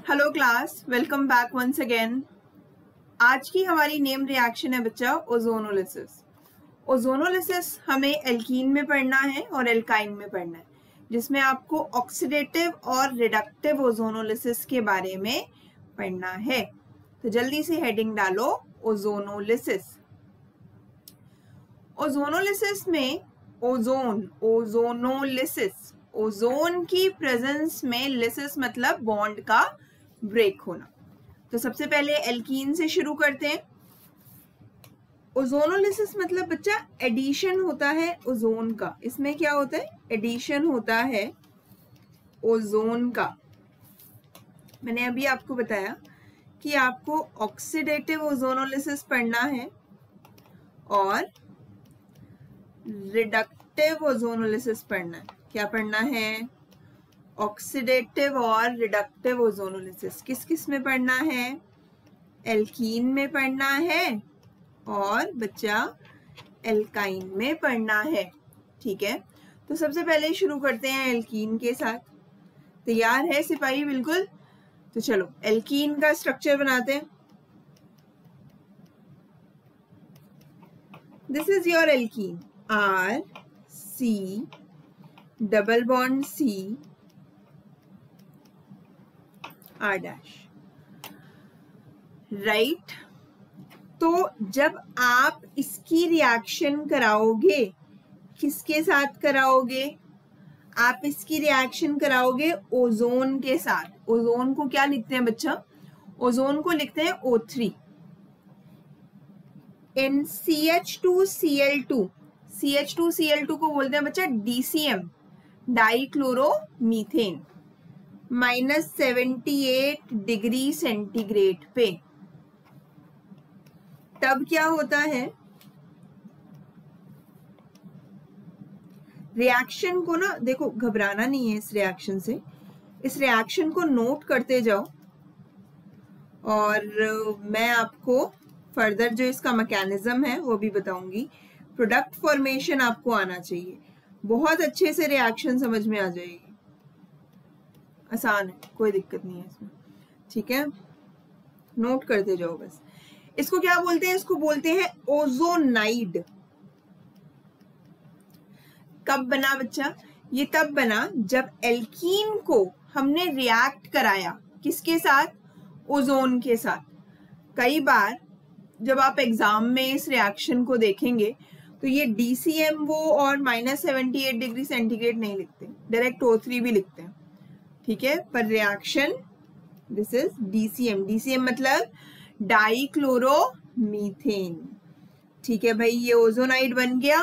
Hello class, welcome back once again. आज की हमारी नेम रिएक्शन है बच्चा ओजोनोलिसिस। ओजोनोलिसिस हमें एल्कीन में पढ़ना है और एल्काइन में पढ़ना है, जिसमें आपको ऑक्सीडेटिव और रिडक्टिव ओजोनोलिसिस के बारे में पढ़ना है। तो जल्दी से हेडिंग डालो ओजोनोलिसिस। ओजोनोलिसिस में ओजोनोलिसिस, ओजोन की प्रेजेंस में, लिसिस मतलब बॉन्ड का ब्रेक होना। तो सबसे पहले एल्कीन से शुरू करते हैं। ओजोनोलिसिस मतलब बच्चा एडिशन होता है ओजोन का। इसमें क्या होता है? एडिशन होता है ओजोन का। मैंने अभी आपको बताया कि आपको ऑक्सीडेटिव ओजोनोलिसिस पढ़ना है और रिडक्टिव ओजोनोलिसिस पढ़ना है। क्या पढ़ना है? ऑक्सीडेटिव और रिडक्टिव ओजोनोलिसिस। किस किस में पढ़ना है? एल्कीन में पढ़ना है और बच्चा एल्काइन में पढ़ना है। ठीक है, तो सबसे पहले शुरू करते हैं एल्कीन के साथ। तैयार है सिपाही? बिल्कुल। तो चलो एल्कीन का स्ट्रक्चर बनाते हैं। This is your alkene, R C double bond C R dash, right. तो जब आप इसकी रिएक्शन कराओगे, किसके साथ कराओगे? आप इसकी रिएक्शन कराओगे ओजोन के साथ। ओजोन को क्या लिखते हैं बच्चा? ओजोन को लिखते हैं O3। इन CH2Cl2, CH2Cl2 को बोलते हैं बच्चा DCM, डाइक्लोरोमीथेन, -78 डिग्री सेंटीग्रेड पे। तब क्या होता है? रिएक्शन को ना, देखो घबराना नहीं है इस रिएक्शन से। इस रिएक्शन को नोट करते जाओ और मैं आपको फर्दर जो इसका मैकेनिज्म है वो भी बताऊंगी। प्रोडक्ट फॉर्मेशन आपको आना चाहिए, बहुत अच्छे से रिएक्शन समझ में आ जाएगी। आसान है, कोई दिक्कत नहीं है इसमें। ठीक है, नोट करते जाओ बस। इसको क्या बोलते हैं? इसको बोलते हैं ओजोनाइड। कब बना बच्चा? ये तब बना जब एल्कीन को हमने रिएक्ट कराया। किसके साथ? ओजोन के साथ। कई बार जब आप एग्जाम में इस रिएक्शन को देखेंगे तो ये DCM वो और -78 डिग्री सेंटीग्रेड नहीं लिखते, डायरेक्ट O3 भी लिखते हैं। ठीक है, पर reaction this is DCM। DCM मतलब डाइक्लोरोमीथेन। ठीक है भाई, ये ओजोनाइड बन गया।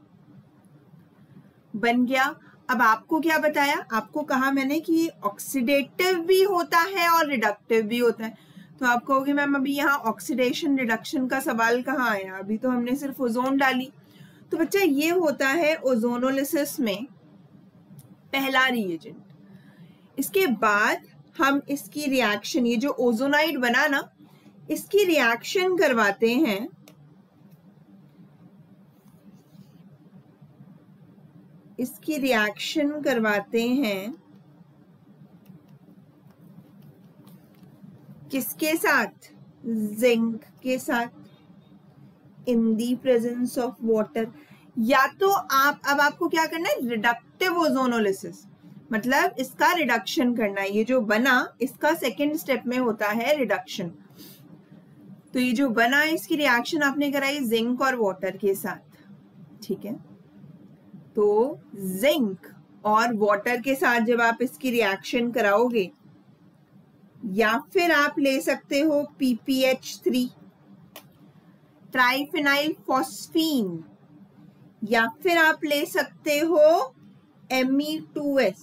अब आपको क्या बताया? आपको कहा मैंने कि ऑक्सीडेटिव भी होता है और रिडक्टिव भी होता है। तो आप कहोगे मैम अभी यहाँ ऑक्सीडेशन रिडक्शन का सवाल कहाँ आया? अभी तो हमने सिर्फ ओजोन डाली। तो बच्चा ये होता है ओजोनोलिसिस में पहला रिएजेंट। इसके बाद हम इसकी रिएक्शन, ये जो ओजोनाइड बना ना, इसकी रिएक्शन करवाते हैं किसके साथ? जिंक के साथ, in the presence of water. या तो आप, अब आपको क्या करना है? रिडक्टिव ओजोनोलिसिस, मतलब इसका रिडक्शन करना है। ये जो बना इसका सेकेंड स्टेप में होता है रिडक्शन। तो ये जो बना इसकी रिएक्शन आपने कराई जिंक और वाटर के साथ। ठीक है, तो जिंक और वाटर के साथ जब आप इसकी रिएक्शन कराओगे, या फिर आप ले सकते हो PPH3 ट्राइफिनाइल फॉस्फीन, या फिर आप ले सकते हो Me2S।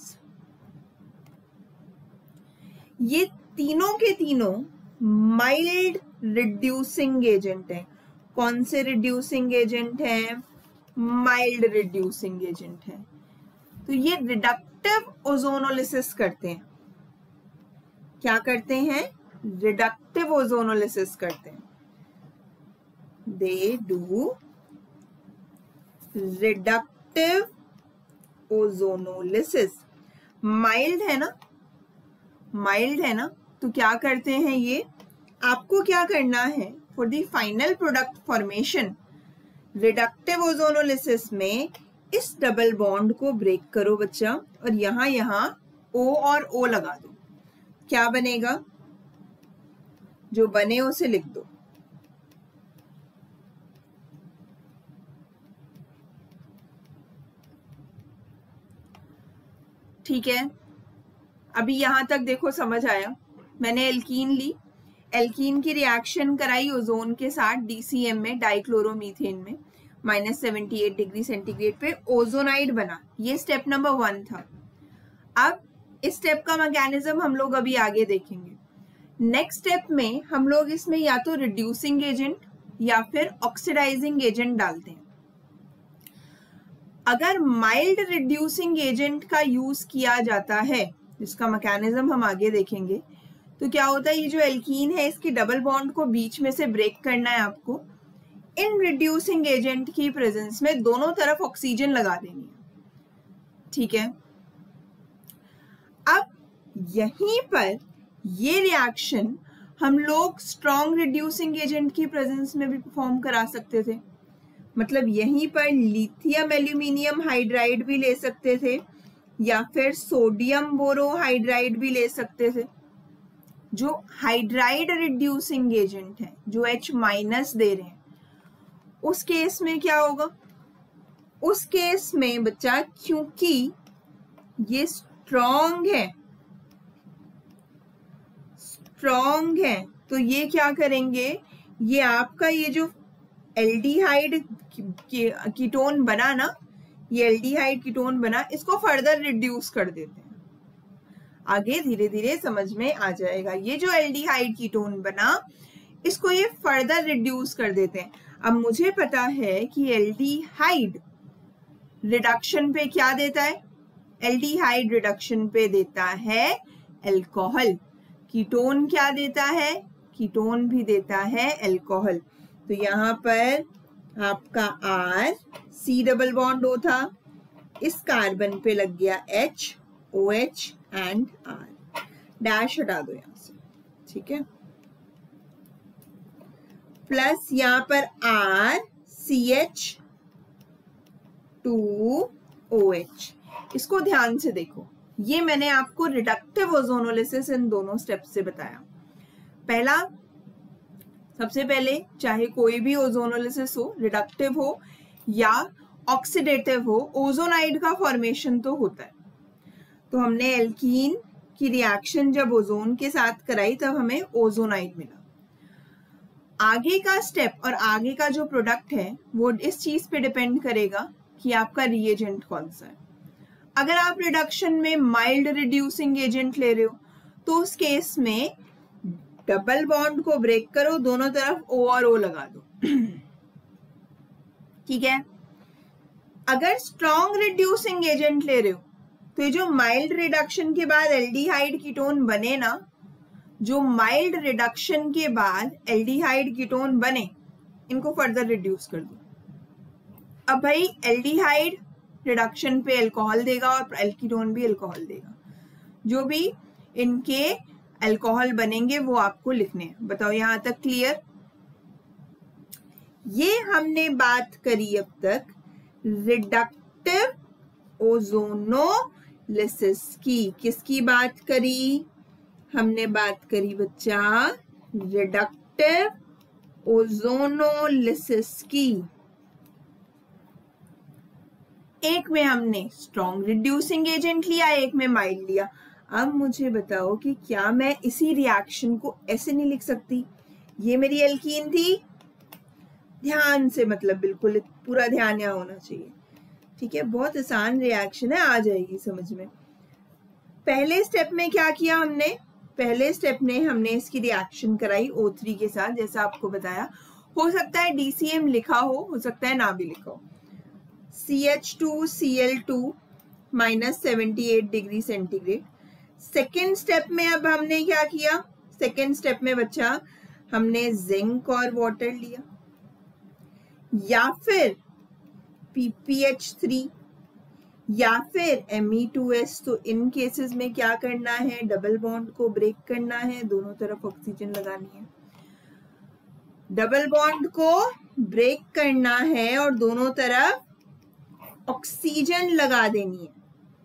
ये तीनों के तीनों माइल्ड रिड्यूसिंग एजेंट हैं। कौन से रिड्यूसिंग एजेंट हैं? माइल्ड रिड्यूसिंग एजेंट है। तो ये रिडक्टिव ओजोनोलिसिस करते हैं। क्या करते हैं? रिडक्टिव ओजोनोलिसिस करते हैं। They do reductive ozonolysis. Mild है ना, तो क्या करते हैं ये, आपको क्या करना है for the final product formation reductive ozonolysis में इस डबल बॉन्ड को ब्रेक करो बच्चा, और यहाँ O और O लगा दो। क्या बनेगा, जो बने उसे लिख दो। ठीक है, अभी यहां तक देखो समझ आया। मैंने एल्कीन ली, एल्कीन की रिएक्शन कराई ओजोन के साथ DCM में, डाइक्लोरोमीथेन में, -78 डिग्री सेंटीग्रेड पे ओजोनाइड बना। ये स्टेप नंबर 1 था। अब इस स्टेप का मैकेनिज्म हम लोग अभी आगे देखेंगे। नेक्स्ट स्टेप में हम लोग इसमें या तो रिड्यूसिंग एजेंट या फिर ऑक्सीडाइजिंग एजेंट डालते हैं। अगर माइल्ड रिड्यूसिंग एजेंट का यूज किया जाता है, जिसका मैकेनिज्म हम आगे देखेंगे, तो क्या होता है, ये जो एल्कीन है इसकी डबल बॉन्ड को बीच में से ब्रेक करना है आपको। इन रिड्यूसिंग एजेंट की प्रेजेंस में दोनों तरफ ऑक्सीजन लगा देनी है। ठीक है, अब यहीं पर ये रिएक्शन हम लोग स्ट्रॉन्ग रिड्यूसिंग एजेंट की प्रेजेंस में भी परफॉर्म करा सकते थे। मतलब यहीं पर लिथियम एल्यूमिनियम हाइड्राइड भी ले सकते थे या फिर सोडियम बोरोहाइड्राइड भी ले सकते थे। जो हाइड्राइड रिड्यूसिंग एजेंट है, जो H- दे रहे हैं, उस केस में क्या होगा, उस केस में बच्चा क्योंकि ये स्ट्रॉन्ग है तो ये क्या करेंगे, ये आपका ये जो एल्डिहाइड कीटोन बना ना, ये एल्डिहाइड कीटोन बना, इसको फर्दर रिड्यूस कर देते हैं। आगे धीरे धीरे समझ में आ जाएगा। ये जो एल्डिहाइड कीटोन बना, इसको ये फर्दर रिड्यूस कर देते हैं। अब मुझे पता है कि एल्डिहाइड रिडक्शन पे क्या देता है, एल्डिहाइड रिडक्शन पे देता है अल्कोहल। कीटोन क्या देता है, कीटोन भी देता है अल्कोहल। तो यहाँ पर आपका R, C double bond O था, इस कार्बन पे लग गया H, OH and R। Dash हटा दो यहां से, ठीक है। प्लस यहाँ पर R, CH, 2OH। इसको ध्यान से देखो, ये मैंने आपको रिडक्टिव ओजोनोलिसिस इन दोनों स्टेप से बताया। पहला, सबसे पहले चाहे कोई भी ओजोनोलिसिस हो, रिडक्टिव हो या ऑक्सीडेटिव हो, ओजोनाइड का फॉर्मेशन तो होता है। तो हमने एल्कीन की रिएक्शन जब ओजोन के साथ कराई तब हमें ओजोनाइड मिला। आगे का स्टेप और आगे का जो प्रोडक्ट है वो इस चीज पे डिपेंड करेगा कि आपका रिएजेंट कौन सा है। अगर आप रिडक्शन में माइल्ड रिड्यूसिंग एजेंट ले रहे हो तो उस केस में डबल बॉन्ड को ब्रेक करो, दोनों तरफ O और O लगा दो। ठीक है। अगर स्ट्रॉन्ग रिड्यूसिंग एजेंट ले रहे हो तो ये जो माइल्ड रिडक्शन के बाद एल्डिहाइड कीटोन बने ना, जो माइल्ड रिडक्शन के बाद एल्डिहाइड कीटोन बने, इनको फर्दर रिड्यूस कर दो। अब भाई एल्डिहाइड रिडक्शन पे अल्कोहल देगा और एल्कीटोन भी अल्कोहल देगा। जो भी इनके अल्कोहल बनेंगे वो आपको लिखने हैं। बताओ यहां तक क्लियर? ये हमने बात करी अब तक रिडक्टिव ओजोनोलिसिस की। किसकी बात करी? हमने बात करी बच्चा रिडक्टिव ओजोनोलिसिस की। एक में हमने स्ट्रॉन्ग रिड्यूसिंग एजेंट लिया, एक में माइल्ड लिया। अब मुझे बताओ कि क्या मैं इसी रिएक्शन को ऐसे नहीं लिख सकती? ये मेरी एल्कीन थी, ध्यान से, मतलब बिल्कुल पूरा ध्यान यहाँ होना चाहिए। ठीक है, बहुत आसान रिएक्शन है, आ जाएगी समझ में। पहले स्टेप में क्या किया हमने? पहले स्टेप में हमने इसकी रिएक्शन कराई O3 के साथ, जैसा आपको बताया। हो सकता है DCM लिखा हो सकता है ना भी लिखा हो। CH2Cl2 -78 degree centigrade. Second step में अब हमने क्या किया? सेकेंड स्टेप में बच्चा हमने जिंक और वाटर लिया, या फिर PPH3 या फिर Me2S, तो इन केसेस में क्या करना है, डबल बॉन्ड को ब्रेक करना है, दोनों तरफ ऑक्सीजन लगानी है। डबल बॉन्ड को ब्रेक करना है और दोनों तरफ ऑक्सीजन लगा देनी है।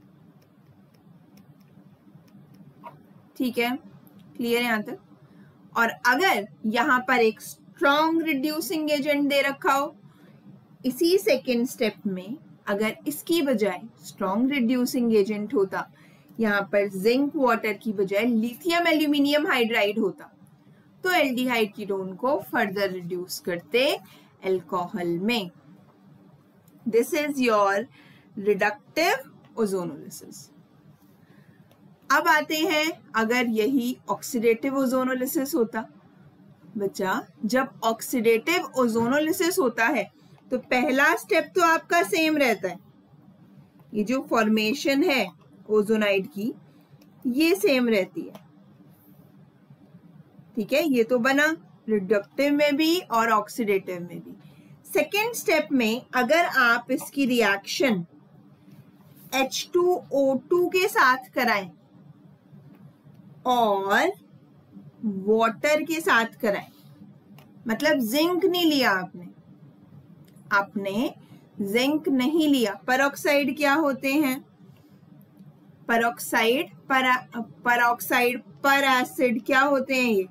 ठीक है, क्लियर है यहां तक? और अगर यहां पर एक स्ट्रॉन्ग रिड्यूसिंग एजेंट दे रखा हो, इसी सेकेंड स्टेप में अगर इसकी बजाय स्ट्रॉन्ग रिड्यूसिंग एजेंट होता, यहाँ पर जिंक वाटर की बजाय लिथियम एल्यूमिनियम हाइड्राइड होता, तो एल्डिहाइड कीटोन को फर्दर रिड्यूस करते अल्कोहल में। This is your reductive ozonolysis. अब आते हैं, अगर यही ऑक्सीडेटिव ओजोनोलिसिस होता। बच्चा, जब ऑक्सीडेटिव ओजोनोलिसिस होता है तो पहला स्टेप तो आपका सेम रहता है, ये जो फॉर्मेशन है ओजोनाइड की ये सेम रहती है। ठीक है, ये तो बना रिडक्टिव में भी और ऑक्सीडेटिव में भी। सेकेंड स्टेप में अगर आप इसकी रिएक्शन H2O2 के साथ कराएं और वाटर के साथ कराएं, मतलब जिंक नहीं लिया आपने जिंक नहीं लिया। परऑक्साइड क्या होते हैं, परऑक्साइड पर एसिड क्या होते हैं, ये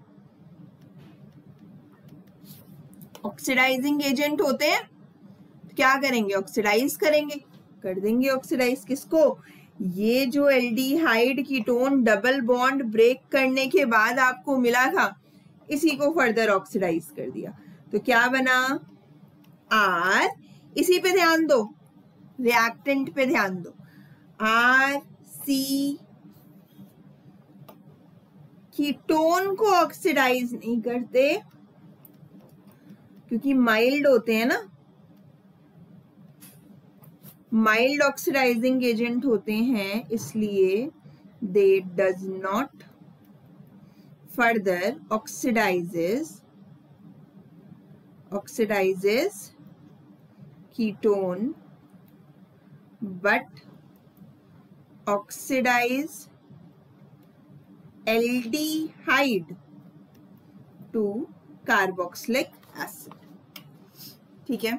ऑक्सीडाइजिंग एजेंट होते हैं। क्या करेंगे, ऑक्सीडाइज करेंगे, कर देंगे ऑक्सीडाइज। किसको, ये जो aldehyde ketone double bond break करने के बाद आपको मिला था, इसी को फर्दर ऑक्सीडाइज कर दिया, तो क्या बना, R। इसी पे ध्यान दो, रिएक्टेंट पे ध्यान दो, RC। कीटोन को ऑक्सीडाइज नहीं करते क्योंकि माइल्ड होते हैं ना, माइल्ड ऑक्सीडाइजिंग एजेंट होते हैं, इसलिए they does not further oxidises ketone but oxidize aldehyde to carboxylic acid। ठीक है,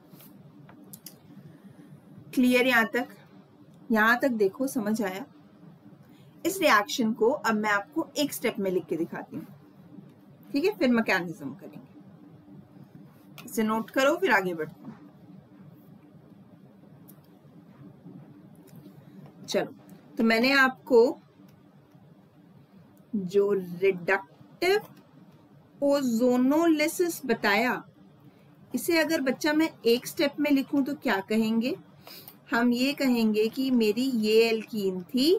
क्लियर यहां तक? यहां तक देखो, समझ आया? इस रिएक्शन को अब मैं आपको एक स्टेप में लिख के दिखाती हूँ। ठीक है, फिर मैकेनिज्म करेंगे। इसे नोट करो, फिर आगे बढ़ते हैं। चलो, तो मैंने आपको जो रिडक्टिव ओजोनोलिसिस बताया, इसे अगर बच्चा मैं एक स्टेप में लिखूं तो क्या कहेंगे, हम ये कहेंगे कि मेरी ये एल्कीन थी,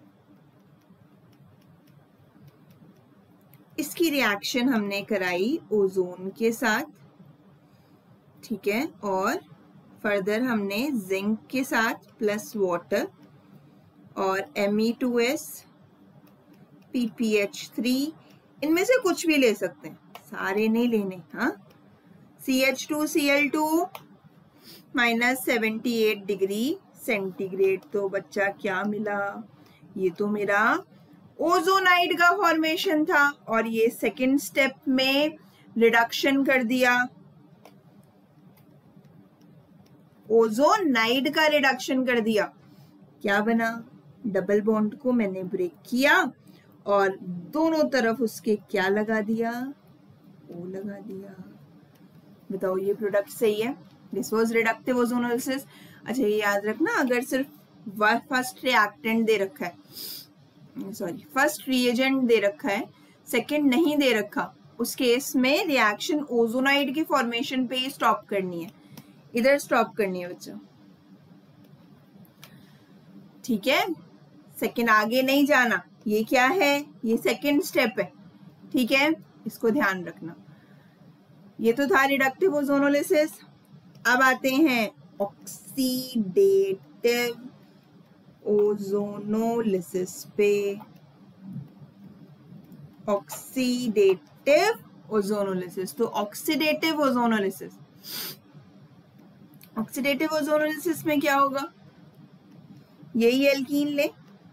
इसकी रिएक्शन हमने कराई ओजोन के साथ, ठीक है, और फर्दर हमने जिंक के साथ प्लस वाटर और Me2S, PPH3, इनमें से कुछ भी ले सकते हैं, सारे नहीं लेने। हाँ, CH2Cl2 -78 डिग्री सेंटीग्रेड, तो बच्चा क्या मिला, ये तो मेरा ओजोनाइड का फॉर्मेशन था, और ये सेकेंड स्टेप में रिडक्शन कर दिया, ओजोनाइड का रिडक्शन कर दिया। क्या बना, डबल बॉन्ड को मैंने ब्रेक किया और दोनों तरफ उसके क्या लगा दिया, O लगा दिया। बताओ ये प्रोडक्ट सही है? This was reductive ozonolysis. अच्छा, ये याद रखना, अगर सिर्फ फर्स्ट रिएक्टेंट दे रखा है, सॉरी फर्स्ट रिएजेंट दे रखा है, सेकंड नहीं दे रखा, उस केस में रिएक्शन ओजोनाइड के फॉर्मेशन पे ही स्टॉप करनी है, इधर स्टॉप करनी है बच्चा। ठीक है, सेकंड आगे नहीं जाना। ये क्या है, ये सेकंड स्टेप है, ठीक है, इसको ध्यान रखना। ये तो था रिडक्टिव ओजोनोलिसिस। अब आते हैं ऑक्सीडेटिव ओजोनोलिसिस पे। ऑक्सीडेटिव ओजोनोलिसिस, तो ऑक्सीडेटिव ओजोनोलिसिस, ऑक्सीडेटिव ओजोनोलिसिस में क्या होगा, यही एल्कीन ले,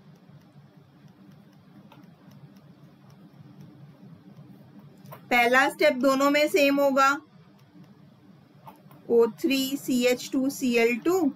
पहला स्टेप दोनों में सेम होगा, O3CH2Cl2।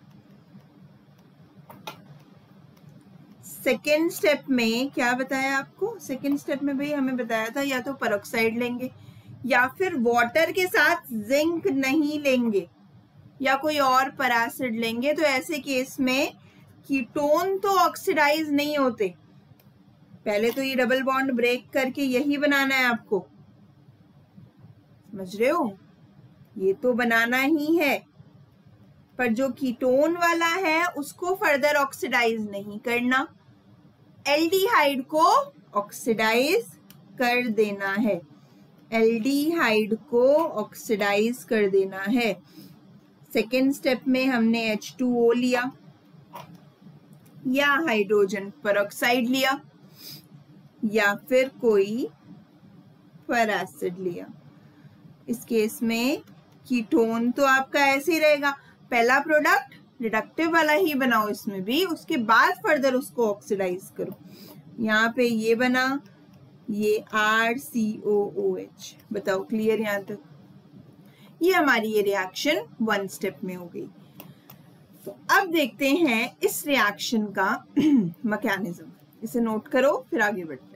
सेकेंड स्टेप में क्या बताया आपको, सेकेंड स्टेप में भाई हमें बताया था या तो पेरोक्साइड लेंगे या फिर वाटर के साथ जिंक नहीं लेंगे या कोई और पैरासिड लेंगे। तो ऐसे केस में कीटोन तो ऑक्सीडाइज नहीं होते, पहले तो ये डबल बॉन्ड ब्रेक करके यही बनाना है आपको, समझ रहे हो, ये तो बनाना ही है, पर जो कीटोन वाला है उसको फर्दर ऑक्सीडाइज नहीं करना, एल्डिहाइड को ऑक्सीडाइज कर देना है, एल्डिहाइड को ऑक्सीडाइज कर देना है। सेकेंड स्टेप में हमने H2O लिया या हाइड्रोजन पेरोक्साइड लिया या फिर कोई पैरासिड लिया। इस केस में कीटोन तो आपका ऐसे ही रहेगा, पहला प्रोडक्ट रिडक्टिव वाला ही बनाओ इसमें भी, उसके बाद फर्दर उसको ऑक्सीडाइज करो। यहाँ पे ये बना, ये RCOOH। बताओ क्लियर यहाँ तक? ये हमारी ये रिएक्शन वन स्टेप में हो गई। तो अब देखते हैं इस रिएक्शन का मैकेनिज्म, इसे नोट करो फिर आगे बढ़ते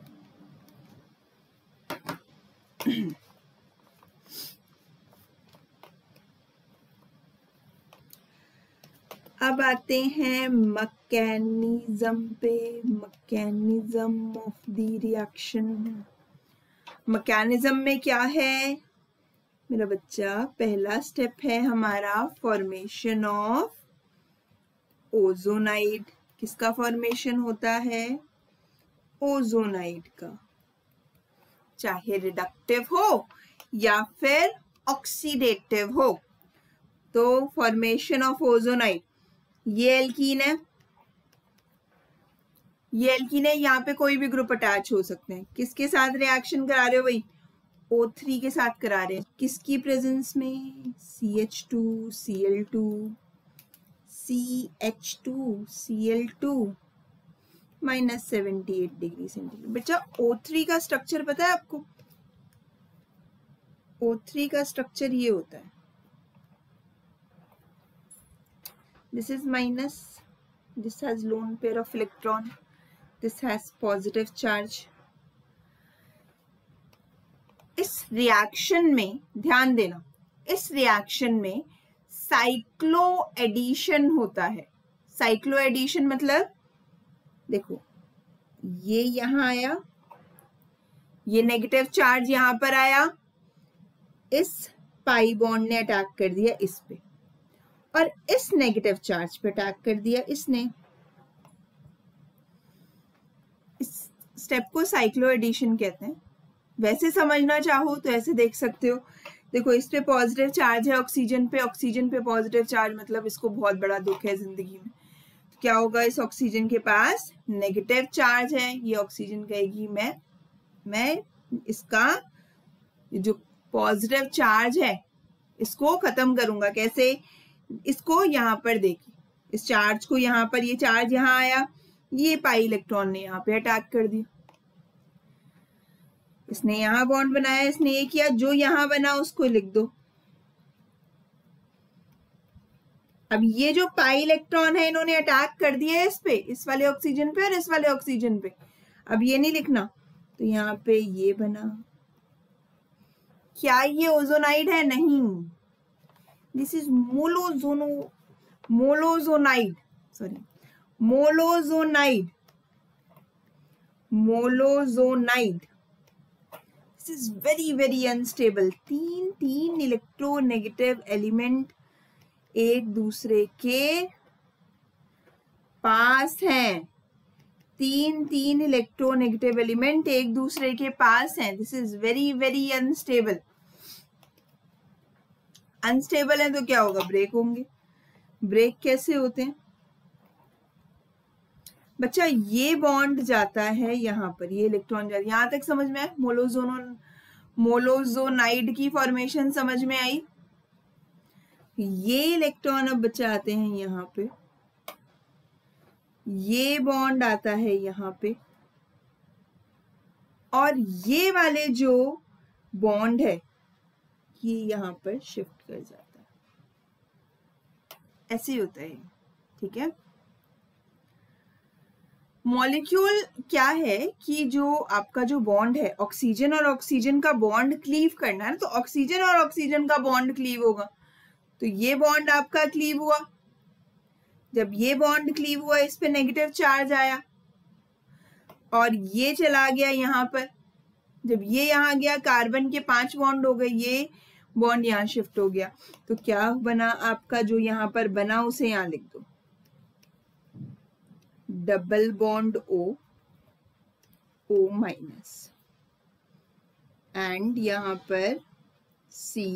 हैं। अब आते हैं मैकेनिज्म पे, mechanism of the reaction. Mechanism में क्या है मेरा बच्चा, पहला स्टेप है हमारा फॉर्मेशन ऑफ ओजोनाइड। किसका फॉर्मेशन होता है? ओजोनाइड का, चाहे रिडक्टिव हो या फिर ऑक्सीडेटिव हो। तो फॉर्मेशन ऑफ ओजोनाइड, ये एल्कीन है, ये एल्कीन है, यहाँ पे कोई भी ग्रुप अटैच हो सकते हैं। किसके साथ रिएक्शन करा रहे हो भाई? O3 के साथ करा रहे हैं। किसकी प्रेजेंस में? CH2Cl2, CH2Cl2 -78 degree centigrade. बच्चा O3 का स्ट्रक्चर पता है आपको? O3 का स्ट्रक्चर ये होता है, this is minus, this has lone pair of electron, this has positive charge। इस रिएक्शन में ध्यान देना, इस रिएक्शन में साइक्लो एडिशन होता है। साइक्लो एडिशन मतलब देखो, ये यहां आया, ये नेगेटिव चार्ज यहां पर आया, इस पाई बॉन्ड ने अटैक कर दिया इस पे, और इस नेगेटिव चार्ज पे अटैक कर दिया इसने। इस स्टेप को साइक्लो एडिशन कहते हैं। वैसे समझना चाहो तो ऐसे देख सकते हो, देखो इस पे पॉजिटिव चार्ज है ऑक्सीजन पे, ऑक्सीजन पे पॉजिटिव चार्ज, मतलब इसको बहुत बड़ा दुख है जिंदगी में। तो क्या होगा, इस ऑक्सीजन के पास नेगेटिव चार्ज है, ये ऑक्सीजन कहेगी मैं इसका जो पॉजिटिव चार्ज है इसको खत्म करूंगा। कैसे? इसको यहाँ पर देखिए, इस चार्ज को यहाँ पर, ये चार्ज यहाँ आया, ये पाई इलेक्ट्रॉन ने यहाँ पे अटैक कर दिया, इसने यहाँ बॉन्ड बनाया, इसने ये किया, जो यहाँ बना उसको लिख दो। अब ये जो पाई इलेक्ट्रॉन है इन्होंने अटैक कर दिया है इस पे, इस वाले ऑक्सीजन पे और इस वाले ऑक्सीजन पे। अब ये नहीं लिखना, तो यहाँ पे ये बना। क्या ये ओजोनाइड है? नहीं, this is molozonide, sorry molozonide, molozonide. This is very very unstable. तीन इलेक्ट्रोनेगेटिव एलिमेंट एक दूसरे के पास हैं, तीन इलेक्ट्रोनेगेटिव एलिमेंट एक दूसरे के पास हैं। This is very very unstable. Unstable है तो क्या होगा? ब्रेक होंगे। ब्रेक कैसे होते हैं बच्चा? ये बॉन्ड जाता है यहाँ पर, ये इलेक्ट्रॉन जाता है, यहाँ तक समझ में आया? मोलोजोनाइड की फॉर्मेशन समझ में आई? ये इलेक्ट्रॉन अब बच्चा आते हैं यहाँ पे, ये बॉन्ड आता है यहाँ पे, और ये वाले जो बॉन्ड है ये यहाँ पर शिफ्ट कर जाता है, ऐसे ही होता है, ठीक है। मॉलिक्यूल क्या है कि जो आपका जो बॉन्ड है, ऑक्सीजन और ऑक्सीजन का बॉन्ड क्लीव करना है, तो ऑक्सीजन और ऑक्सीजन का बॉन्ड क्लीव होगा, तो ये बॉन्ड आपका क्लीव हुआ। जब ये बॉन्ड क्लीव हुआ, इस पे नेगेटिव चार्ज आया और ये चला गया यहाँ पर। जब ये यहाँ गया, कार्बन के 5 बॉन्ड हो गए, ये बॉन्ड यहाँ शिफ्ट हो गया, तो क्या बना आपका, जो यहाँ पर बना उसे यहाँ लिख दो, double bond O, O minus, and यहाँ पर C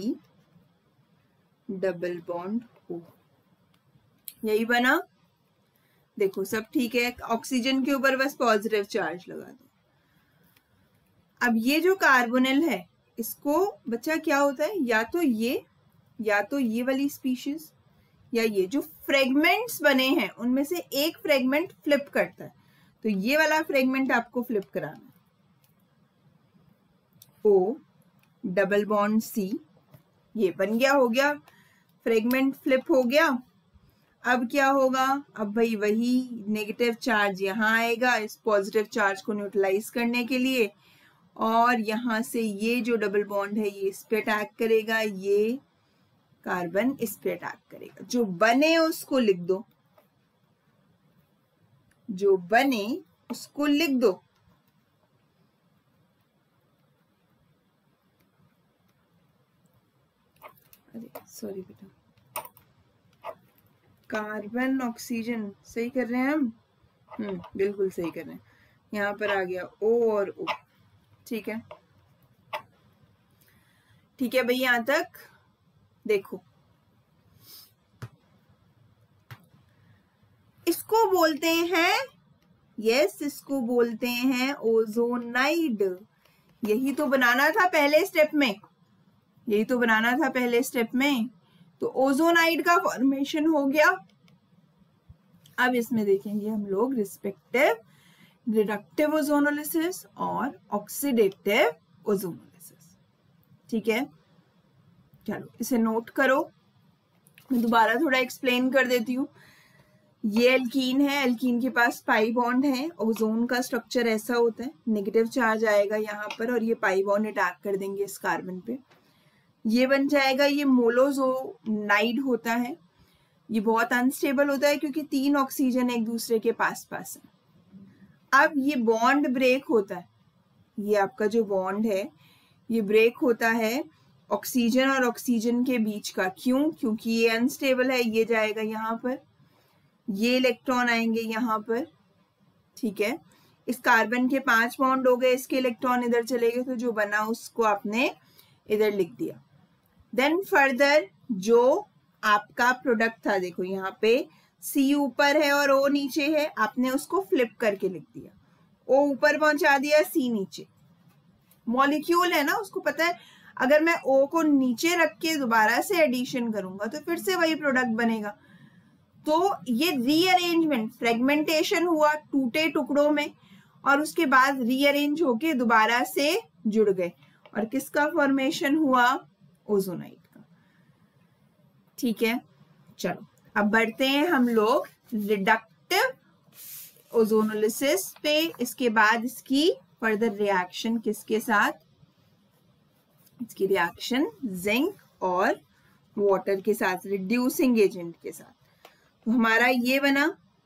डबल बॉन्ड O, यही बना। देखो सब ठीक है, ऑक्सीजन के ऊपर बस पॉजिटिव चार्ज लगा दो। अब ये जो कार्बोनिल है, इसको बच्चा क्या होता है, या तो ये वाली स्पीशीज, या ये जो फ्रेगमेंट्स बने हैं उनमें से एक फ्रेगमेंट फ्लिप करता है, तो ये वाला फ्रेगमेंट आपको फ्लिप कराना है। O डबल बॉन्ड C, ये बन गया, हो गया, फ्रेगमेंट फ्लिप हो गया। अब क्या होगा, अब भाई वही नेगेटिव चार्ज यहाँ आएगा इस पॉजिटिव चार्ज को न्यूट्रलाइज करने के लिए, और यहाँ से ये जो डबल बॉन्ड है ये इस पे अटैक करेगा, ये कार्बन इस पे अटैक करेगा। जो बने उसको लिख दो, जो बने उसको लिख दो। अरे सॉरी बेटा, कार्बन ऑक्सीजन सही कर रहे हैं हम, बिल्कुल सही कर रहे हैं। यहाँ पर आ गया O और O, ठीक है, ठीक है भाई, यहां तक देखो। इसको बोलते हैं, यस इसको बोलते हैं ओजोनाइड। यही तो बनाना था पहले स्टेप में, यही तो बनाना था पहले स्टेप में, तो ओजोनाइड का फॉर्मेशन हो गया। अब इसमें देखेंगे हम लोग रिस्पेक्टिव रिडक्टिव ओजोनोलिसिस और ऑक्सीडेटिव ओजोनोलिसिस, ठीक है। चलो इसे नोट करो, मैं दोबारा थोड़ा एक्सप्लेन कर देती हूँ। ये एल्कीन है, एल्कीन के पास पाई बॉन्ड है, ओजोन का स्ट्रक्चर ऐसा होता है, नेगेटिव चार्ज आएगा यहाँ पर और ये पाई बॉन्ड अटैक कर देंगे इस कार्बन पे, ये बन जाएगा, ये मोलोजोनाइड होता है। ये बहुत अनस्टेबल होता है क्योंकि 3 ऑक्सीजन एक दूसरे के पास पास है। अब ये बॉन्ड ब्रेक होता है, ये आपका जो बॉन्ड है ये ब्रेक होता है ऑक्सीजन और ऑक्सीजन के बीच का। क्यों? क्योंकि ये अनस्टेबल है, ये जाएगा यहाँ पर, ये इलेक्ट्रॉन आएंगे यहाँ पर, ठीक है। इस कार्बन के 5 बॉन्ड हो गए, इसके इलेक्ट्रॉन इधर चले गए, तो जो बना उसको आपने इधर लिख दिया। देन फर्दर जो आपका प्रोडक्ट था, देखो यहाँ पे C ऊपर है और O नीचे है, आपने उसको फ्लिप करके लिख दिया, O ऊपर पहुंचा दिया, C नीचे। मॉलिक्यूल है ना, उसको पता है अगर मैं O को नीचे रख के दोबारा से एडिशन करूंगा तो फिर से वही प्रोडक्ट बनेगा। तो ये रीअरेंजमेंट, फ्रेगमेंटेशन हुआ टूटे टुकड़ों में और उसके बाद रीअरेंज होके दोबारा से जुड़ गए, और किसका फॉर्मेशन हुआ? ओजोनाइड का, ठीक है। चलो अब बढ़ते हैं हम लोग रिडक्टिव ओजोनोलिसिस पे। इसके बाद इसकी फर्दर रिएक्शन किसके साथ? इसकी रिएक्शन जिंक और वाटर के साथ, रिड्यूसिंग एजेंट के साथ। तो हमारा ये बना,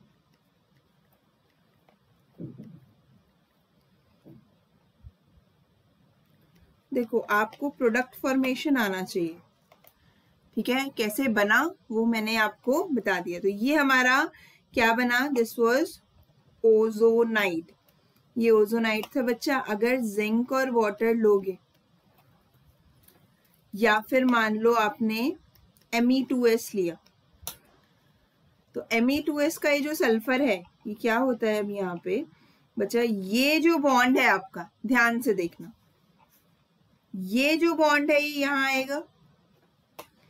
देखो आपको प्रोडक्ट फॉर्मेशन आना चाहिए, ठीक है। कैसे बना वो मैंने आपको बता दिया। तो ये हमारा क्या बना? दिस वाज ओजोनाइड, ये ओजोनाइड था बच्चा। अगर जिंक और वाटर लोगे या फिर मान लो आपने Me2S लिया, तो Me2S का ये जो सल्फर है ये क्या होता है? अब यहाँ पे बच्चा ये जो बॉन्ड है आपका, ध्यान से देखना, ये जो बॉन्ड है ये यहाँ आएगा,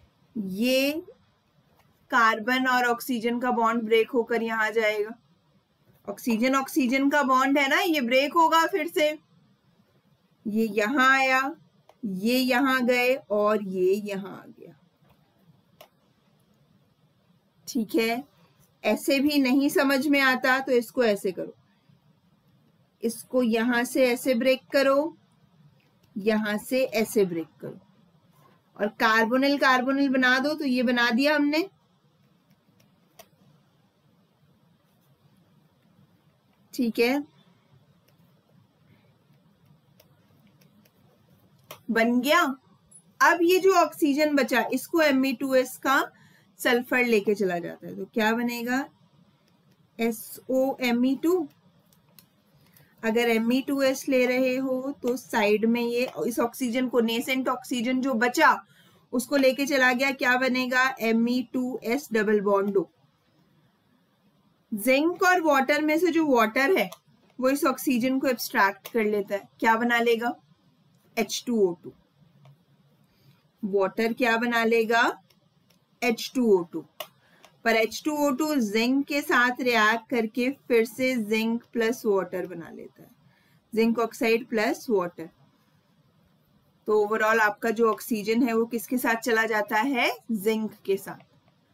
ये कार्बन और ऑक्सीजन का बॉन्ड ब्रेक होकर यहाँ जाएगा, ऑक्सीजन ऑक्सीजन का बॉन्ड है ना, ये ब्रेक होगा फिर से, ये यहां आया, ये यहां गए और ये यहां आ गया। ठीक है, ऐसे भी नहीं समझ में आता तो इसको ऐसे करो, इसको यहां से ऐसे ब्रेक करो, यहां से ऐसे ब्रेक करो, और कार्बोनिल कार्बोनिल बना दो। तो ये बना दिया हमने। ठीक है, बन गया। अब ये जो ऑक्सीजन बचा इसको Me2S का सल्फर लेके चला जाता है, तो क्या बनेगा, SOMe2। अगर Me2S ले रहे हो तो साइड में ये इस ऑक्सीजन को, नेसेंट ऑक्सीजन जो बचा उसको लेके चला गया, क्या बनेगा, Me2S डबल बॉन्ड 2। जिंक और वाटर में से जो वाटर है वो इस ऑक्सीजन को एब्स्ट्रैक्ट कर लेता है, क्या बना लेगा, H2O2। वाटर क्या बना लेगा, H2O2, पर H2O2 जिंक के साथ रिएक्ट करके फिर से जिंक प्लस वाटर बना लेता है, जिंक ऑक्साइड प्लस वाटर। तो ओवरऑल आपका जो ऑक्सीजन है वो किसके साथ चला जाता है, जिंक के साथ।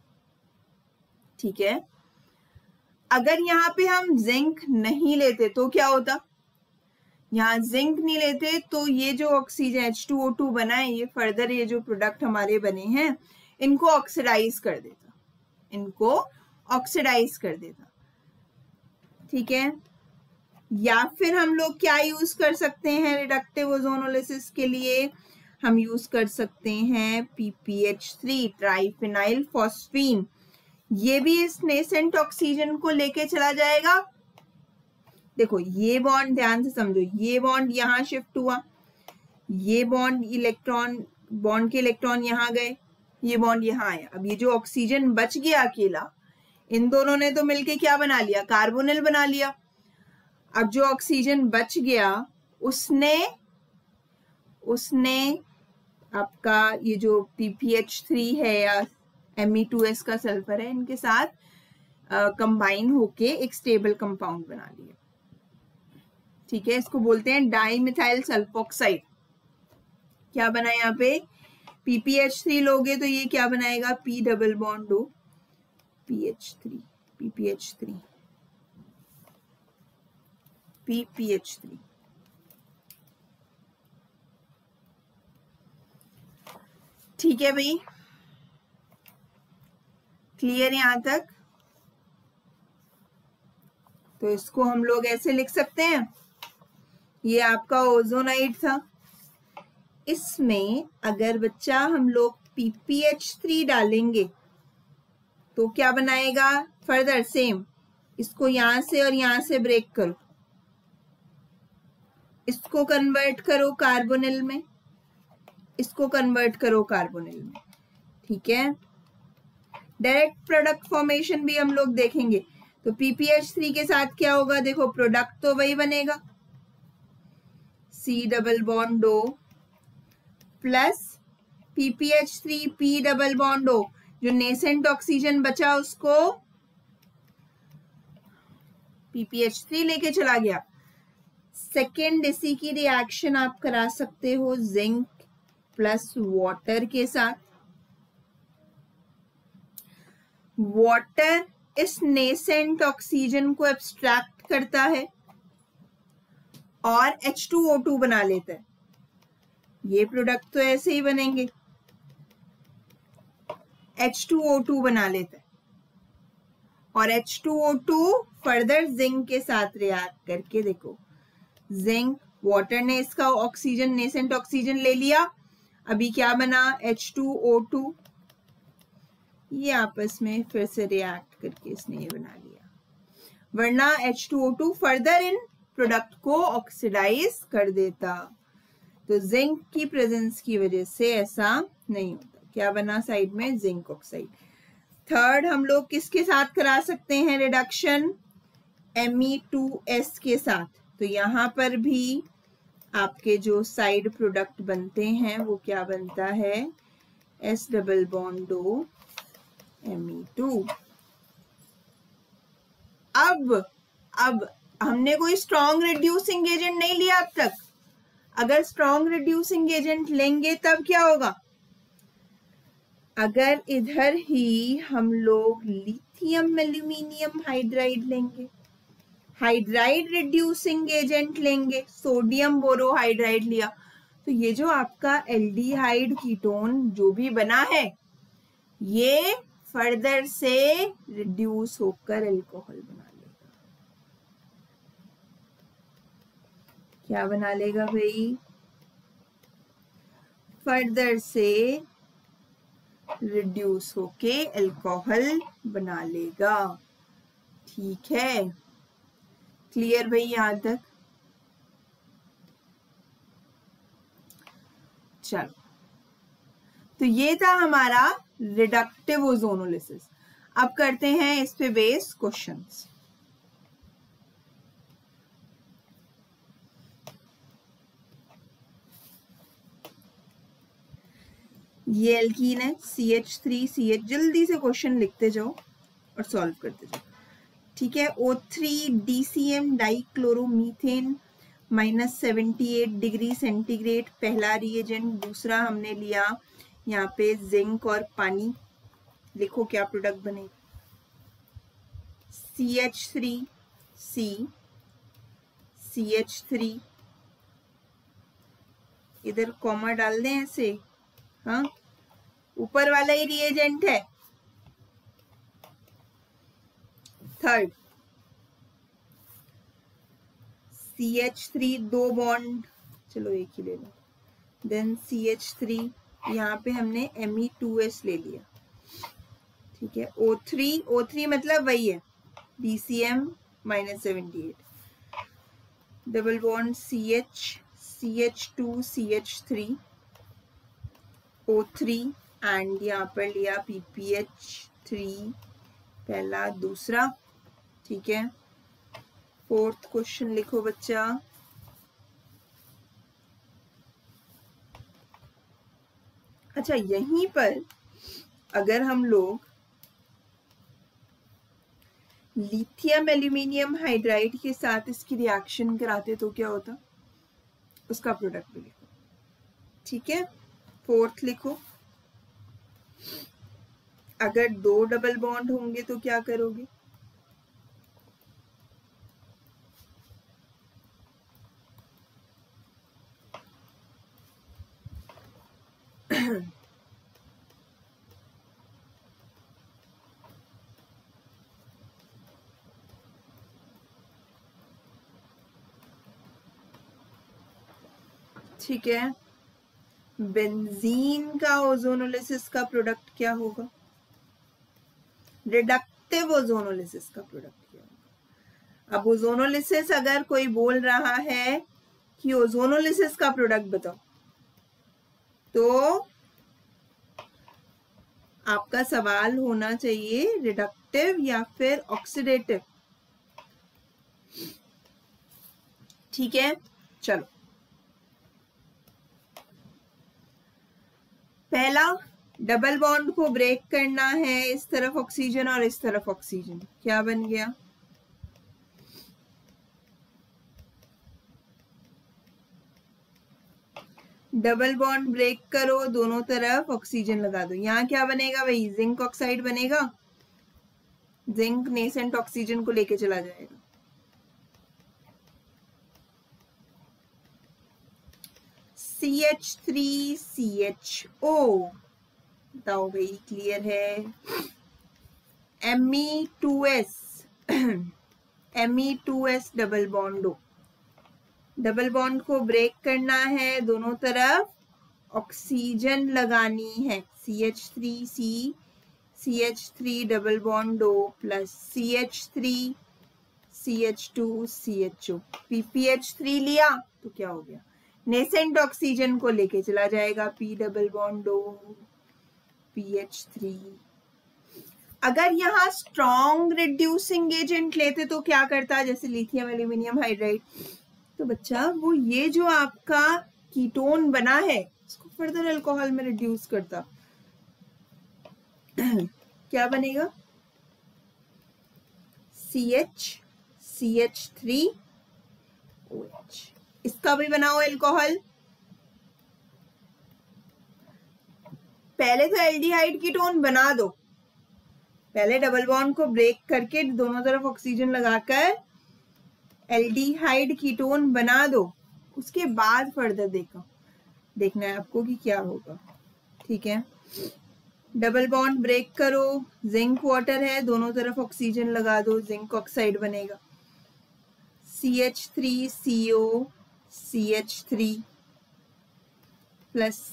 ठीक है, अगर यहाँ पे हम जिंक नहीं लेते तो क्या होता, यहाँ जिंक नहीं लेते तो ये जो ऑक्सीजन H2O2 बना है, ये फर्दर ये जो प्रोडक्ट हमारे बने हैं इनको ऑक्सीडाइज कर देता, इनको ऑक्सीडाइज कर देता। ठीक है, या फिर हम लोग क्या यूज कर सकते हैं रिडक्टिव ओजोनोलिसिस के लिए, हम यूज कर सकते हैं PPH3 ट्राइफिनाइल फॉस्फीन। ये भी इस नेसेंट ऑक्सीजन को लेके चला जाएगा। देखो ये बॉन्ड ध्यान से समझो, ये बॉन्ड यहां शिफ्ट हुआ, ये बॉन्ड इलेक्ट्रॉन, बॉन्ड के इलेक्ट्रॉन यहां गए, ये बॉन्ड यहां आया। अब ये जो ऑक्सीजन बच गया अकेला, इन दोनों ने तो मिलके क्या बना लिया, कार्बोनिल बना लिया। अब जो ऑक्सीजन बच गया उसने आपका ये जो PPH3 है या Me2S का सल्फर है, इनके साथ कंबाइन होके एक स्टेबल कंपाउंड बना लिया। ठीक है, इसको बोलते हैं डाइमिथाइल सल्फोक्साइड। क्या बना यहाँ पे, PPH3 लोगे तो ये क्या बनाएगा, P double bond 2 PH3 PPH3 PPH3। ठीक है भाई, क्लियर यहां तक। तो इसको हम लोग ऐसे लिख सकते हैं, ये आपका ओजोनाइड था, इसमें अगर बच्चा हम लोग PPH3 डालेंगे तो क्या बनाएगा, फर्दर सेम, इसको यहां से और यहां से ब्रेक करो, इसको कन्वर्ट करो कार्बोनिल में, इसको कन्वर्ट करो कार्बोनिल में। ठीक है, डायरेक्ट प्रोडक्ट फॉर्मेशन भी हम लोग देखेंगे। तो PPH3 के साथ क्या होगा, देखो प्रोडक्ट तो वही बनेगा, C double bond O plus PPH3 P double bond O, जो नेसेंट ऑक्सीजन बचा उसको PPH3 लेके चला गया। सेकेंड इसी की रिएक्शन आप करा सकते हो जिंक प्लस वाटर के साथ। वाटर इस नेसेंट ऑक्सीजन को एब्स्ट्रैक्ट करता है और H2O2 बना लेता है। ये प्रोडक्ट तो ऐसे ही बनेंगे, H2O2 बना लेता है और H2O2 फर्दर जिंक के साथ रिएक्ट करके, देखो जिंक, वाटर ने इसका ऑक्सीजन, नेसेंट ऑक्सीजन ले लिया, अभी क्या बना, H2O2, ये आपस में फिर से रिएक्ट करके इसने ये बना लिया, वरना H2O2 फर्दर इन प्रोडक्ट को ऑक्सीडाइज कर देता। तो जिंक की प्रेजेंस की वजह से ऐसा नहीं होता। क्या बना साइड में, जिंक ऑक्साइड। थर्ड हम लोग किसके साथ करा सकते हैं रिडक्शन, Me2S के साथ। तो यहाँ पर भी आपके जो साइड प्रोडक्ट बनते हैं वो क्या बनता है, S double bond O Me2। अब अब हमने कोई स्ट्रॉन्ग रिड्यूसिंग एजेंट नहीं लिया अब तक। अगर स्ट्रॉन्ग रिड्यूसिंग एजेंट लेंगे तब क्या होगा? अगर इधर ही हम लोग लिथियम एल्यूमिनियम हाइड्राइड लेंगे, हाइड्राइड रिड्यूसिंग एजेंट लेंगे, सोडियम बोरोहाइड्राइड लिया, तो ये जो आपका एल्डिहाइड कीटोन जो भी बना है ये फर्दर से रिड्यूस होकर अल्कोहल बना लेगा। क्या बना लेगा भाई? फर्दर से रिड्यूस होके अल्कोहल बना लेगा। ठीक है, क्लियर भाई यहां तक? चलो, तो ये था हमारा रिडक्टिव ओजोनोलिसिस। अब करते हैं इस पे बेस क्वेश्चंस। ये एल्कीन है CH3CH, जल्दी से क्वेश्चन लिखते जाओ और सॉल्व करते जाओ। ठीक है, O3 DCM dichloromethane -78 degree centigrade पहला रिएजेंट। दूसरा हमने लिया यहाँ पे जिंक और पानी। लिखो क्या प्रोडक्ट बनेगा? CH3C CH3, इधर कॉमा डाल दें ऐसे, हाँ, ऊपर वाला ही रिएजेंट है। थर्ड CH3 दो बॉन्ड, चलो एक ही ले लो, देन CH3, यहाँ पे हमने Me2S ले लिया। ठीक है, O3 मतलब वही है DCM -78, double bond CH2 CH3 O3 and यहाँ पर लिया PPH3 पहला दूसरा। ठीक है, फोर्थ क्वेश्चन लिखो बच्चा। अच्छा, यहीं पर अगर हम लोग लिथियम एल्यूमिनियम हाइड्राइड के साथ इसकी रिएक्शन कराते तो क्या होता? उसका प्रोडक्ट भी लिखो। ठीक है, फोर्थ लिखो, अगर दो डबल बॉन्ड होंगे तो क्या करोगे? ठीक है, बेंजीन का ओजोनोलिसिस का प्रोडक्ट क्या होगा? रिडक्टिव ओजोनोलिसिस का प्रोडक्ट क्या होगा? अब ओजोनोलिसिस अगर कोई बोल रहा है कि ओजोनोलिसिस का प्रोडक्ट बताओ, तो आपका सवाल होना चाहिए रिडक्टिव या फिर ऑक्सीडेटिव। ठीक है, चलो, पहला डबल बॉन्ड को ब्रेक करना है, इस तरफ ऑक्सीजन और इस तरफ ऑक्सीजन, क्या बन गया? डबल बॉन्ड ब्रेक करो, दोनों तरफ ऑक्सीजन लगा दो, यहाँ क्या बनेगा भाई? जिंक ऑक्साइड बनेगा। जिंक नेसेंट ऑक्सीजन को लेके चला जाएगा। CH3CHO, बताओ भाई, क्लियर है? Me2S Me2S डबल बॉन्ड हो, डबल बॉन्ड को ब्रेक करना है, दोनों तरफ ऑक्सीजन लगानी है। CH3C CH3 double bond O plus CH3 CH2 CHO, PPH3 लिया तो क्या हो गया? नेसेंट ऑक्सीजन को लेके चला जाएगा, P double bond O PH3। अगर यहाँ स्ट्रॉन्ग रिड्यूसिंग एजेंट लेते तो क्या करता? जैसे लिथियम एल्यूमिनियम हाइड्राइड, तो बच्चा वो ये जो आपका कीटोन बना है इसको फर्दर अल्कोहल में रिड्यूस करता। क्या बनेगा? CH CH3OH। इसका भी बनाओ एल्कोहल। पहले तो एल्डिहाइड कीटोन बना दो, पहले डबल बॉन्ड को ब्रेक करके दोनों तरफ ऑक्सीजन लगाकर एल्डिहाइड कीटोन बना दो, उसके बाद फर्दर देखना है आपको कि क्या होगा। ठीक है, डबल बॉन्ड ब्रेक करो, जिंक वाटर है, दोनों तरफ ऑक्सीजन लगा दो, जिंक ऑक्साइड बनेगा। CH3CO CH3 प्लस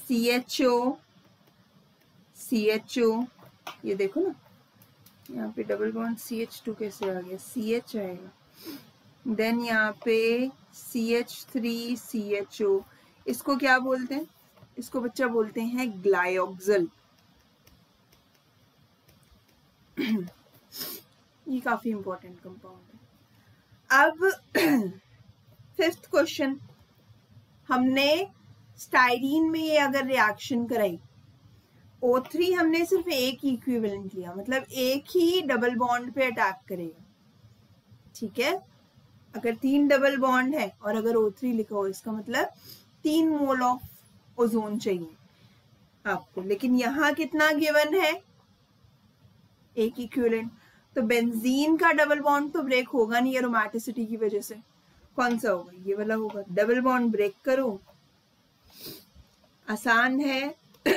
CHO, ये देखो ना यहाँ पे डबल बॉन्ड CH2 कैसे आ गया, CH आएगा, देन यहाँ पे CH3CHO, इसको क्या बोलते हैं, इसको बच्चा बोलते हैं ग्लायोक्सिल। ये काफी इंपॉर्टेंट कंपाउंड है। अब 5th क्वेश्चन, हमने स्टाइरीन में ये अगर रिएक्शन कराई, O3 हमने सिर्फ एक इक्विवेलेंट लिया, मतलब एक ही डबल बॉन्ड पे अटैक करेगा। ठीक है, अगर 3 डबल बॉन्ड है और अगर O3 लिखा हो, इसका मतलब 3 मोल ऑफ ओजोन चाहिए आपको, लेकिन यहाँ कितना गिवन है, एक इक्विवेलेंट। तो बेंजीन का डबल बॉन्ड तो ब्रेक होगा नहीं एरोमेटिसिटी की वजह से, कौन सा होगा, ये वाला होगा। डबल बॉन्ड ब्रेक करो, आसान है।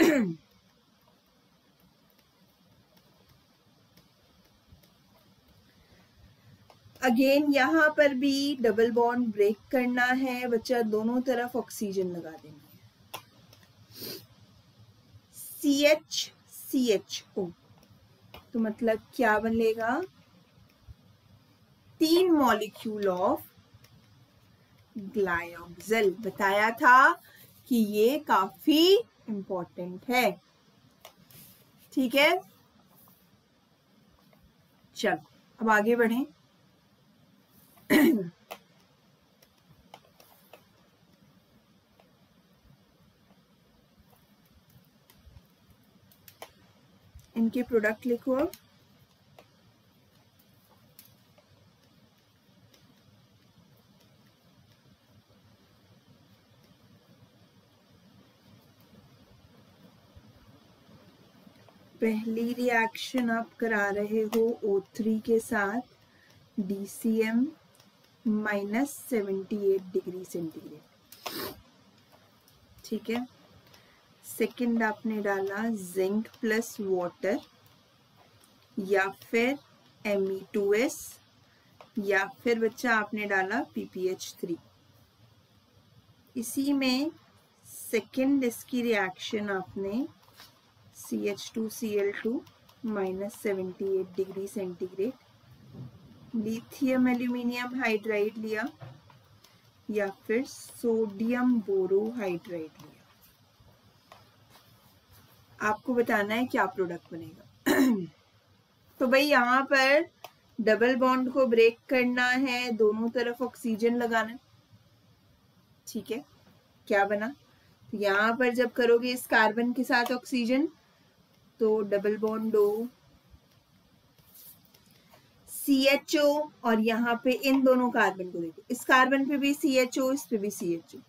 अगेन यहाँ पर भी डबल बॉन्ड ब्रेक करना है बच्चा, दोनों तरफ ऑक्सीजन लगा देना है। CHCHO, तो मतलब क्या बनेगा, 3 मॉलिक्यूल ऑफ ग्लायोक्सिल। बताया था कि ये काफी इंपॉर्टेंट है। ठीक है, चलो अब आगे बढ़ें। इनके प्रोडक्ट लिखो। पहली रिएक्शन आप करा रहे हो O3 के साथ DCM -78 डिग्री सेंटीग्रेड। ठीक है, सेकंड आपने डाला जिंक प्लस वाटर, या फिर Me2S, या फिर बच्चा आपने डाला PPH3। इसी में सेकंड इसकी रिएक्शन आपने CH2Cl2 -78 degree centigrade, lithium aluminium hydride लिया, या फिर सोडियम बोरोहाइड्राइड लिया। आपको बताना है क्या प्रोडक्ट बनेगा। तो भाई यहाँ पर डबल बॉन्ड को ब्रेक करना है, दोनों तरफ ऑक्सीजन लगाना है। ठीक है, क्या बना, तो यहाँ पर जब करोगे इस कार्बन के साथ ऑक्सीजन, तो डबल बॉन्ड O CHO, और यहाँ पे इन दोनों कार्बन को देखो, इस कार्बन पे भी CHO, इस पे भी CHO।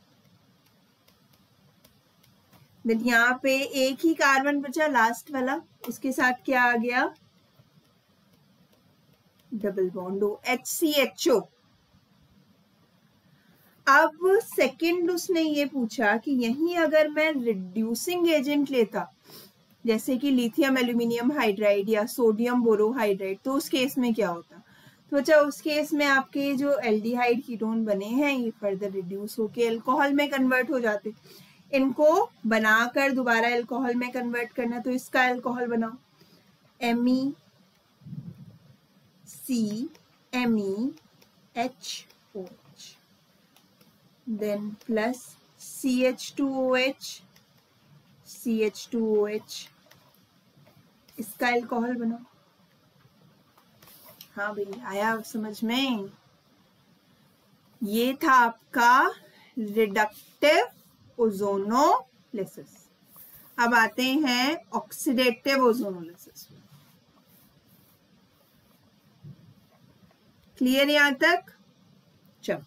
देन यहाँ पे एक ही कार्बन बचा लास्ट वाला, उसके साथ क्या आ गया, डबल बॉन्ड O HCHO। अब सेकंड उसने ये पूछा कि यही अगर मैं रिड्यूसिंग एजेंट लेता, जैसे कि लिथियम एल्यूमिनियम हाइड्राइड या सोडियम बोरोहाइड्राइड, तो उस केस में क्या होता। तो बच्चा उस केस में आपके जो एल्डिहाइड कीटोन बने हैं ये फर्दर रिड्यूस होके अल्कोहल में कन्वर्ट हो जाते। इनको बनाकर दोबारा अल्कोहल में कन्वर्ट करना, तो इसका अल्कोहल बनाओ, MECMeHOH, देन प्लस CH2OH, इसका अल्कोहल बनाओ। हाँ भाई, आया समझ में। ये था आपका रिडक्टिव ओजोनोलिसिस। अब आते हैं ऑक्सीडेटिव ओजोनोलिसिस। क्लियर यहां तक? चलो,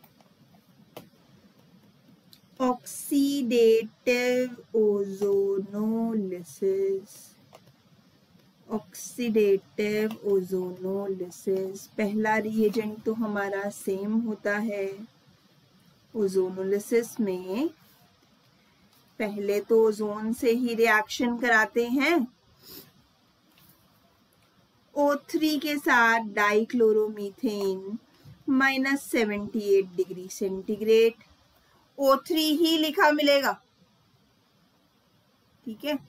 ऑक्सीडेटिव ओजोनोलिसिस, ऑक्सीडेटिव ओजोनोलिसिस, पहला रिएजेंट तो हमारा सेम होता है। ओजोनोलिसिस में पहले तो ओजोन से ही रिएक्शन कराते हैं, O3 के साथ डाइक्लोरोमीथेन -78 डिग्री सेंटीग्रेड, O3 ही लिखा मिलेगा, ठीक है।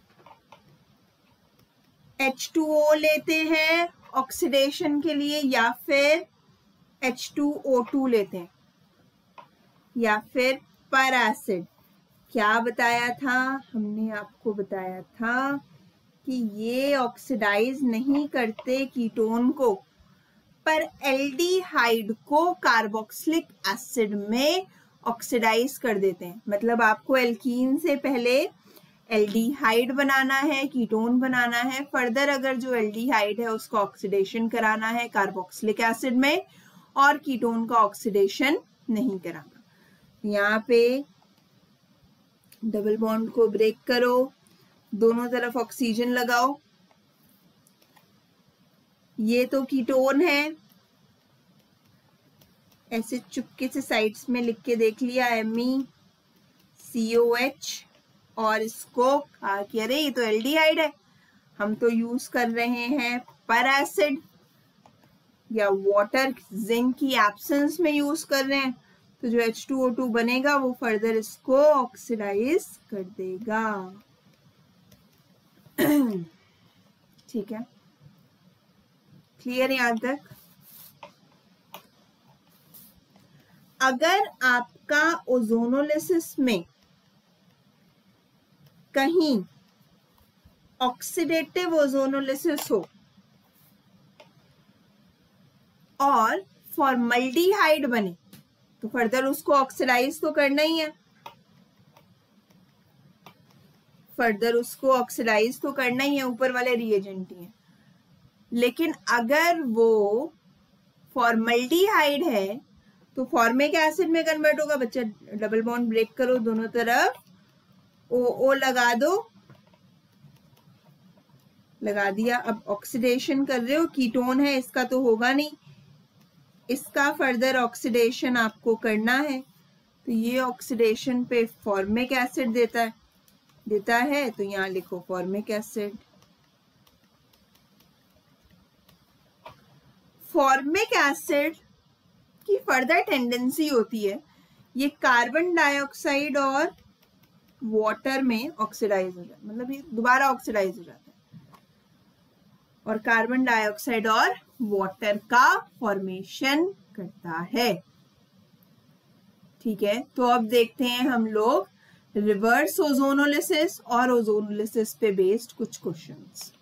H2O लेते हैं ऑक्सीडेशन के लिए, या फिर H2O2 लेते हैं, या फिर पर एसिड। क्या बताया था हमने? आपको बताया था कि ये ऑक्सीडाइज नहीं करते कीटोन को, पर एल्डिहाइड को कार्बोक्सिलिक एसिड में ऑक्सीडाइज कर देते हैं। मतलब आपको एल्कीन से पहले एल्डिहाइड बनाना है, कीटोन बनाना है, फर्दर अगर जो एल्डिहाइड है उसको ऑक्सीडेशन कराना है कार्बोक्सिलिक एसिड में, और कीटोन का ऑक्सीडेशन नहीं कराना। यहाँ पे डबल बॉन्ड को ब्रेक करो, दोनों तरफ ऑक्सीजन लगाओ। ये तो कीटोन है, ऐसे चुपके से साइड्स में लिख के देख लिया, MECOH, और इसको कहा कि अरे ये तो एल्डिहाइड है, हम तो यूज कर रहे हैं पर एसिड या वाटर, जिंक की एब्सेंस में यूज कर रहे हैं, तो जो H2O2 बनेगा वो फर्दर इसको ऑक्सीडाइज कर देगा। ठीक है, क्लियर यहां तक? अगर आपका ओजोनोलिसिस में कहीं ऑक्सीडेटिव ओजोनोलिसिस हो और फॉर्मल्डिहाइड बने, तो फर्दर उसको ऑक्सीडाइज तो करना ही है, फर्दर उसको ऑक्सीडाइज तो करना ही है, ऊपर वाले रिएजेंट ही है। लेकिन अगर वो फॉर्मल्डिहाइड है तो फॉर्मिक एसिड में कन्वर्ट होगा। बच्चा डबल बॉन्ड ब्रेक करो, दोनों तरफ OO लगा दो, लगा दिया। अब ऑक्सीडेशन कर रहे हो, कीटोन है, इसका तो होगा नहीं, इसका फर्दर ऑक्सीडेशन आपको करना है, तो ये ऑक्सीडेशन पे फॉर्मिक एसिड देता है, तो यहां लिखो फॉर्मिक एसिड। फॉर्मिक एसिड की फर्दर टेंडेंसी होती है ये कार्बन डाइऑक्साइड और वाटर में ऑक्सीडाइज हो जाता है, मतलब ये दोबारा ऑक्सीडाइज हो जाता है, और कार्बन डाइऑक्साइड और वाटर का फॉर्मेशन करता है। ठीक है, तो अब देखते हैं हम लोग रिवर्स ओजोनोलिसिस और ओजोनोलिसिस पे बेस्ड कुछ क्वेश्चंस।